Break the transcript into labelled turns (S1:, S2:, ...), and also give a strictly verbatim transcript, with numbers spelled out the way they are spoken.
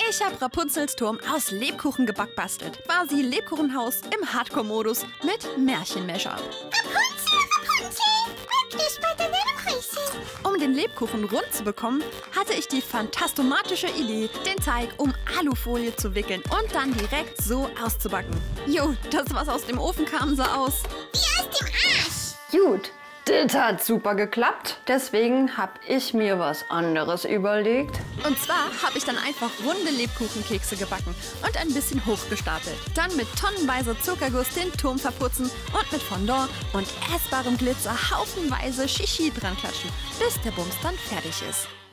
S1: Ich habe Rapunzels Turm aus Lebkuchen gebackbastelt. Quasi Lebkuchenhaus im Hardcore-Modus mit Märchen-Mashup.
S2: Rapunzel, Rapunzel, glücklich bei deiner Reise.
S1: Um den Lebkuchen rund zu bekommen, hatte ich die fantastomatische Idee, den Teig um Alufolie zu wickeln und dann direkt so auszubacken. Jo, das, was aus dem Ofen kam, sah aus
S2: Wie aus dem Arsch.
S3: Gut, das hat super geklappt. Deswegen habe ich mir was anderes überlegt.
S1: Und zwar habe ich dann einfach runde Lebkuchenkekse gebacken und ein bisschen hochgestapelt. Dann mit tonnenweise Zuckerguss den Turm verputzen und mit Fondant und essbarem Glitzer haufenweise Shishi dran klatschen, bis der Bums dann fertig ist.